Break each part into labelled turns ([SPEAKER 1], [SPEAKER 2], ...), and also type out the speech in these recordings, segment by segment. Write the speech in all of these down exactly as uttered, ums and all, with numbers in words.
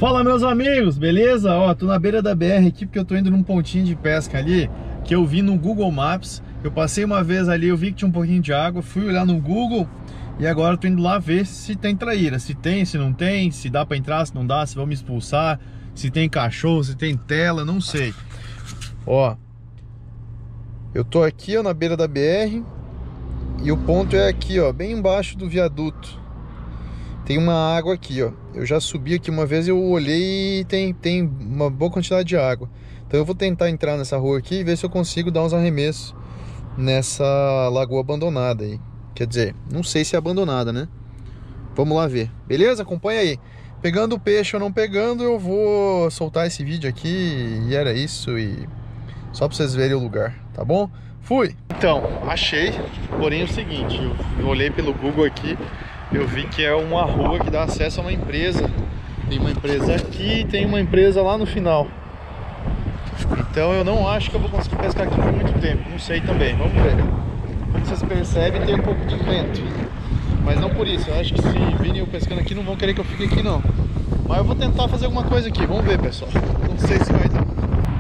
[SPEAKER 1] Fala, meus amigos, beleza? Ó, tô na beira da B R aqui porque eu tô indo num pontinho de pesca ali que eu vi no Google Maps. Eu passei uma vez ali, eu vi que tinha um pouquinho de água, fui olhar no Google e agora eu tô indo lá ver se tem traíra, se tem, se não tem, se dá pra entrar, se não dá, se vão me expulsar, se tem cachorro, se tem tela, não sei. Ó, eu tô aqui, ó, na beira da B R e o ponto é aqui, ó, bem embaixo do viaduto. Tem uma água aqui, ó. Eu já subi aqui uma vez, eu olhei e tem, tem uma boa quantidade de água. Então eu vou tentar entrar nessa rua aqui e ver se eu consigo dar uns arremessos nessa lagoa abandonada aí. Quer dizer, não sei se é abandonada, né? Vamos lá ver. Beleza? Acompanha aí. Pegando o peixe ou não pegando, eu vou soltar esse vídeo aqui. E era isso. E só pra vocês verem o lugar, tá bom? Fui! Então, achei. Porém é o seguinte, eu olhei pelo Google aqui. Eu vi que é uma rua que dá acesso a uma empresa. Tem uma empresa aqui e tem uma empresa lá no final. Então eu não acho que eu vou conseguir pescar aqui por muito tempo. Não sei também, vamos ver. Como vocês percebem, tem um pouco de vento. Mas não por isso, eu acho que se virem eu pescando aqui não vão querer que eu fique aqui não. Mas eu vou tentar fazer alguma coisa aqui, vamos ver, pessoal. Não sei se vai dar.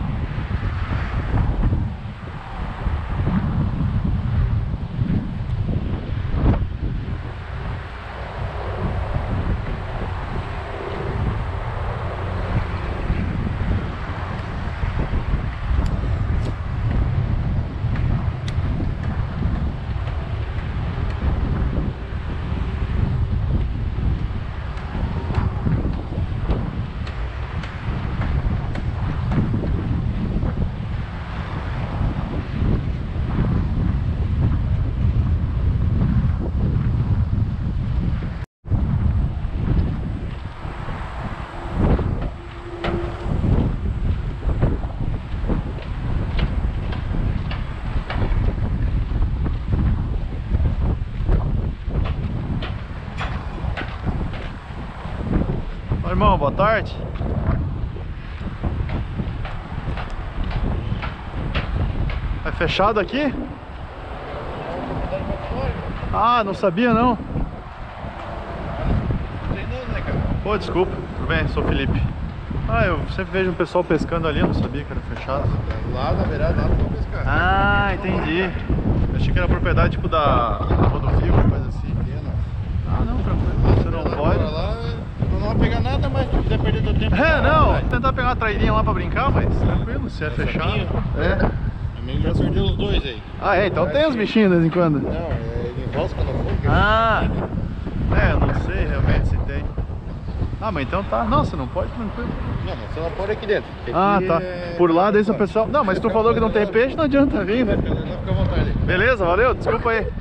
[SPEAKER 1] Irmão, boa tarde. É fechado aqui? Ah, não sabia não. Pô, desculpa, tudo bem, sou o Felipe. Ah, eu sempre vejo um pessoal pescando ali, eu não sabia que era fechado.
[SPEAKER 2] Lá na beirada, lá não vou pescar.
[SPEAKER 1] Ah, entendi. Eu achei que era propriedade tipo da rodovia, alguma coisa assim. Ah, não, tranquilo. Você não pode.
[SPEAKER 2] Não vai pegar nada, mas se quiser perder teu tempo.
[SPEAKER 1] É, não, vou tentar pegar uma trairinha lá pra brincar, mas tranquilo, se é fechado. É.
[SPEAKER 2] Amigo já sorteou os dois aí.
[SPEAKER 1] Ah, é, então tem os bichinhos de vez em quando.
[SPEAKER 2] Não, ele enrosca no fogo.
[SPEAKER 1] Ah, é, eu não sei realmente se tem. Ah, mas então tá. Não, você não pode, tranquilo.
[SPEAKER 2] Não, mas você não pode aqui dentro.
[SPEAKER 1] Ah,
[SPEAKER 2] aqui
[SPEAKER 1] tá.
[SPEAKER 2] é...
[SPEAKER 1] Por lá, daí o pessoal. Não, mas tu falou que não tem peixe, não adianta vir, né?
[SPEAKER 2] Fica à vontade.
[SPEAKER 1] Beleza, valeu, desculpa aí.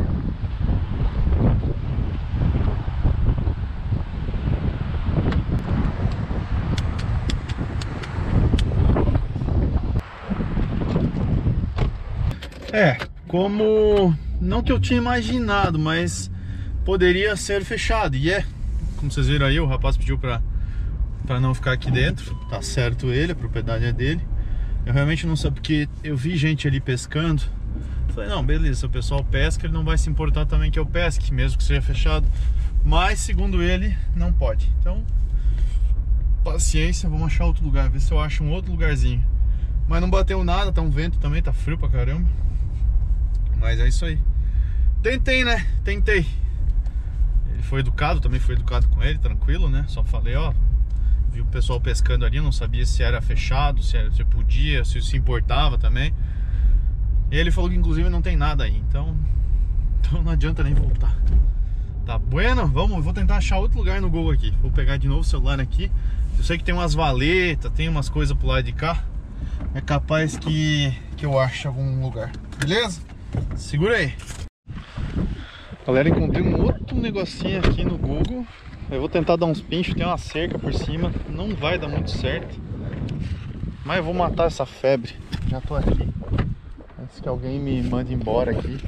[SPEAKER 1] É, como não que eu tinha imaginado, mas poderia ser fechado. E é, como vocês viram aí, o rapaz pediu pra, pra não ficar aqui dentro. Tá certo ele, a propriedade é dele. Eu realmente não sei, porque eu vi gente ali pescando. Falei, não, beleza, se o pessoal pesca, ele não vai se importar também que eu pesque, mesmo que seja fechado. Mas, segundo ele, não pode. Então, paciência, vamos achar outro lugar, ver se eu acho um outro lugarzinho. Mas não bateu nada, tá um vento também, tá frio pra caramba. Mas é isso aí. Tentei, né? Tentei. Ele foi educado, também foi educado com ele, tranquilo, né? Só falei, ó, vi o pessoal pescando ali, não sabia se era fechado, se, era, se podia, se se importava também. E ele falou que inclusive não tem nada aí, então, então não adianta nem voltar. Tá bueno? Vamos, vou tentar achar outro lugar no Google aqui. Vou pegar de novo o celular aqui. Eu sei que tem umas valetas, tem umas coisas pro lado de cá. É capaz que, que eu ache algum lugar. Beleza? Segura aí. Galera, encontrei um outro negocinho aqui no Google. Eu vou tentar dar uns pinchos, tem uma cerca por cima. Não vai dar muito certo, mas eu vou matar essa febre. Já tô aqui. Antes que alguém me mande embora aqui.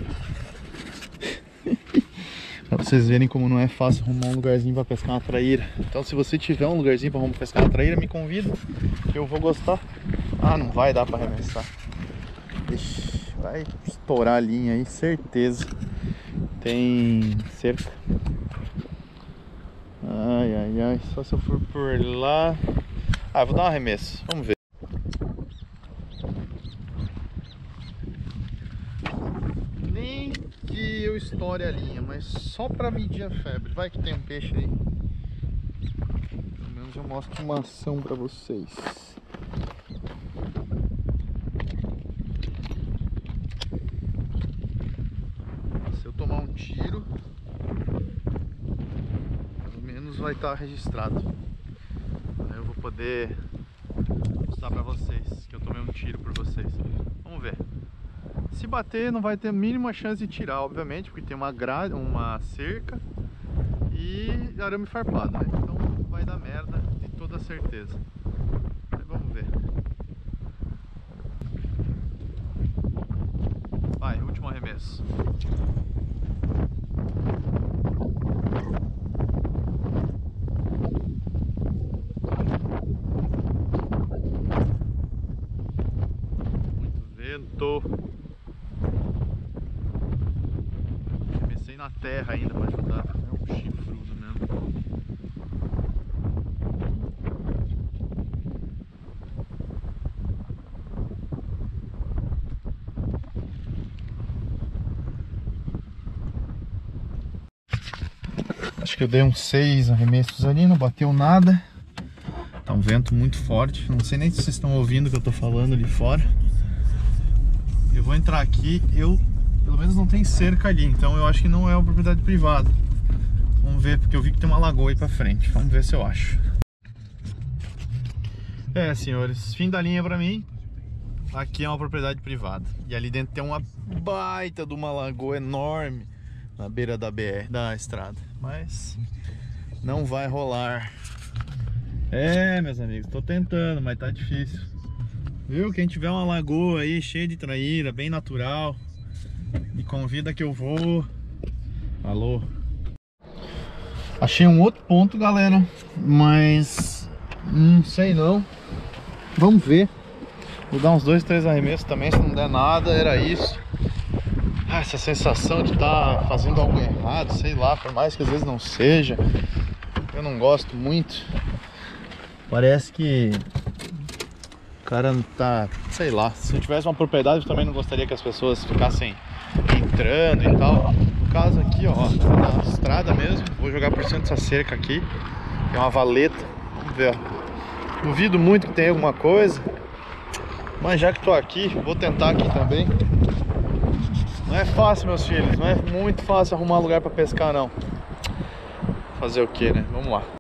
[SPEAKER 1] Pra vocês verem como não é fácil arrumar um lugarzinho pra pescar uma traíra. Então se você tiver um lugarzinho pra pescar uma traíra, me convida, que eu vou gostar. Ah, não vai dar pra arremessar. Ixi, vai estourar a linha aí, certeza. Tem cerca. Ai, ai, ai, só se eu for por lá. Ah, vou dar um arremesso, vamos ver. Nem que eu estoure a linha, mas só pra medir a febre. Vai que tem um peixe aí. Pelo menos eu mostro uma ação pra vocês. Se eu tomar um tiro, pelo menos vai estar registrado. Aí eu vou poder mostrar pra vocês que eu tomei um tiro por vocês. Vamos ver. Se bater, não vai ter a mínima chance de tirar, obviamente, porque tem uma grade, uma cerca e arame farpado, né? Então vai dar merda, de toda certeza. Mas vamos ver. Vai, último arremesso. Muito vento. Comecei na terra ainda para ajudar. É um chifrudo mesmo. Acho que eu dei uns seis arremessos ali, não bateu nada. Tá um vento muito forte. Não sei nem se vocês estão ouvindo o que eu tô falando ali fora. Eu vou entrar aqui. Eu, pelo menos, não tem cerca ali, então eu acho que não é uma propriedade privada. Vamos ver, porque eu vi que tem uma lagoa aí pra frente. Vamos ver se eu acho. É, senhores, fim da linha pra mim. Aqui é uma propriedade privada. E ali dentro tem uma baita de uma lagoa enorme na beira da B R, da estrada. Mas não vai rolar. É, meus amigos, tô tentando, mas tá difícil. Viu? Quem tiver uma lagoa aí cheia de traíra, bem natural, me convida que eu vou. Alô? Achei um outro ponto, galera, mas não sei não. Vamos ver. Vou dar uns dois, três arremessos também, se não der nada, era isso. Ah, essa sensação de estar fazendo algo errado, sei lá, por mais que às vezes não seja, eu não gosto muito. Parece que o cara não tá, sei lá, se eu tivesse uma propriedade eu também não gostaria que as pessoas ficassem entrando e tal. No caso aqui, ó, na estrada mesmo, vou jogar por cima dessa cerca aqui, que é uma valeta. Vamos ver, ó. Duvido muito que tenha alguma coisa, mas já que tô aqui, vou tentar aqui também. Não é fácil, meus filhos, não é muito fácil arrumar lugar pra pescar, não. Fazer o que, né? Vamos lá.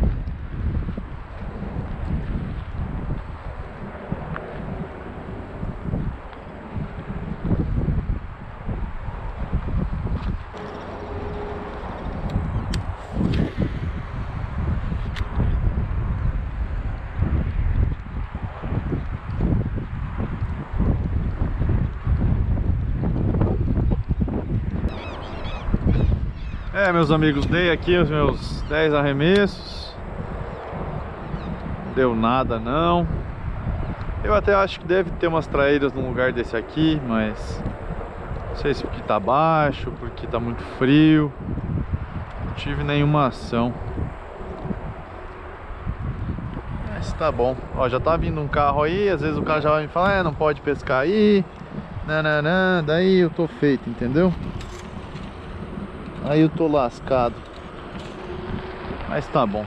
[SPEAKER 1] É, meus amigos, dei aqui os meus dez arremessos. Não deu nada não. Eu até acho que deve ter umas traíras num lugar desse aqui, mas não sei se porque tá baixo, porque tá muito frio. Não tive nenhuma ação. Mas tá bom. Ó, já tá vindo um carro aí, às vezes o cara já vai me falar, é, não pode pescar aí. Nananã, daí eu tô feito, entendeu? Aí eu tô lascado. Mas tá bom.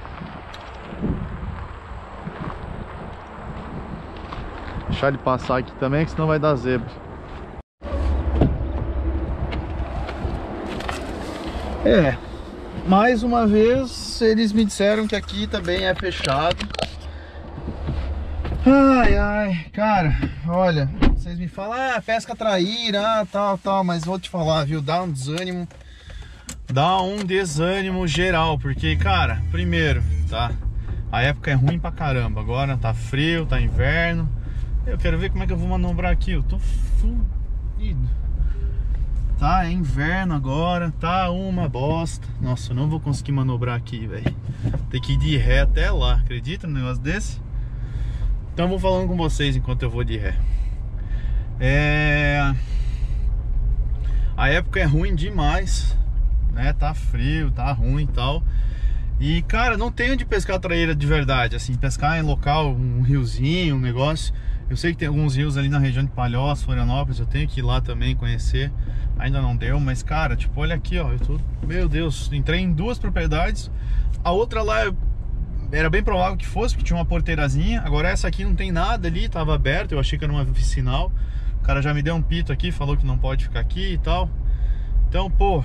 [SPEAKER 1] Deixar ele passar aqui também, que senão vai dar zebra. É, mais uma vez eles me disseram que aqui também é fechado. Ai, ai, cara, olha, vocês me falam, ah, pesca traíra, ah, tal, tal, mas vou te falar, viu, dá um desânimo. Dá um desânimo geral, porque, cara, primeiro, tá? A época é ruim pra caramba. Agora tá frio, tá inverno. Eu quero ver como é que eu vou manobrar aqui. Eu tô fudido. Tá, é inverno agora, tá uma bosta. Nossa, eu não vou conseguir manobrar aqui, velho. Tem que ir de ré até lá, acredita num negócio desse? Então eu vou falando com vocês enquanto eu vou de ré. É... A época é ruim demais. Né, tá frio, tá ruim e tal. E, cara, não tem onde pescar traíra de verdade, assim, pescar em local, um riozinho, um negócio. Eu sei que tem alguns rios ali na região de Palhoça, Florianópolis, eu tenho que ir lá também conhecer. Ainda não deu, mas, cara, tipo, olha aqui, ó, eu tô, meu Deus, entrei em duas propriedades. A outra lá era bem provável que fosse, porque tinha uma porteirazinha. Agora essa aqui não tem nada ali, tava aberta, eu achei que era uma vicinal. O cara já me deu um pito aqui, falou que não pode ficar aqui e tal. Então, pô,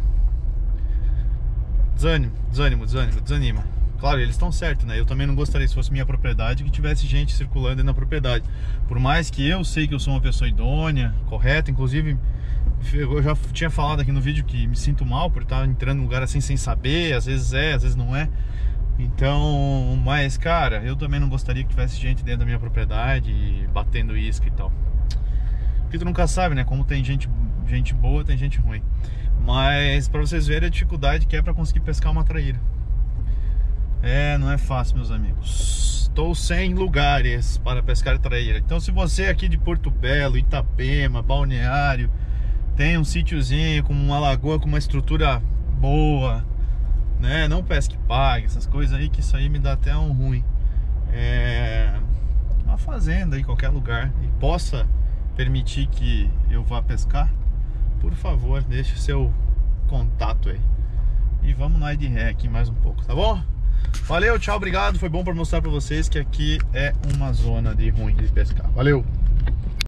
[SPEAKER 1] desânimo, desânimo, desânimo, desanima. Claro, eles estão certos, né? Eu também não gostaria, se fosse minha propriedade, que tivesse gente circulando dentro da propriedade. Por mais que eu sei que eu sou uma pessoa idônea, correta, inclusive eu já tinha falado aqui no vídeo que me sinto mal por estar entrando num lugar assim sem saber, às vezes é, às vezes não é. Então, mas cara, eu também não gostaria que tivesse gente dentro da minha propriedade batendo isca e tal. Porque tu nunca sabe, né? Como tem gente, gente boa, tem gente ruim. Mas pra vocês verem a dificuldade que é pra conseguir pescar uma traíra. É, não é fácil, meus amigos. Estou sem lugares para pescar traíra. Então, se você é aqui de Porto Belo, Itapema, Balneário, tem um sítiozinho com uma lagoa com uma estrutura boa, né? Não pesque pague, essas coisas aí, que isso aí me dá até um ruim. É uma fazenda aí, qualquer lugar, e possa permitir que eu vá pescar, por favor, deixe seu contato aí. E vamos na de ré aqui mais um pouco, tá bom? Valeu, tchau, obrigado. Foi bom para mostrar para vocês que aqui é uma zona de ruim de pescar. Valeu!